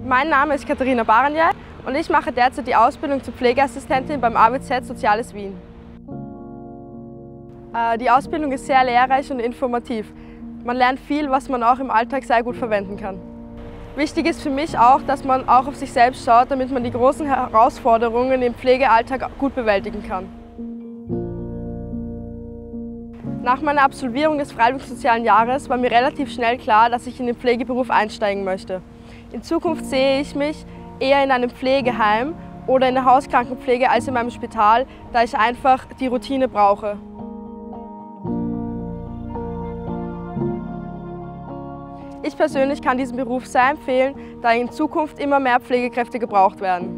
Mein Name ist Katharina Baranja und ich mache derzeit die Ausbildung zur Pflegeassistentin beim AWZ Soziales Wien. Die Ausbildung ist sehr lehrreich und informativ. Man lernt viel, was man auch im Alltag sehr gut verwenden kann. Wichtig ist für mich auch, dass man auch auf sich selbst schaut, damit man die großen Herausforderungen im Pflegealltag gut bewältigen kann. Nach meiner Absolvierung des Freiwilligen-Sozialen Jahres war mir relativ schnell klar, dass ich in den Pflegeberuf einsteigen möchte. In Zukunft sehe ich mich eher in einem Pflegeheim oder in der Hauskrankenpflege als in meinem Spital, da ich einfach die Routine brauche. Ich persönlich kann diesen Beruf sehr empfehlen, da in Zukunft immer mehr Pflegekräfte gebraucht werden.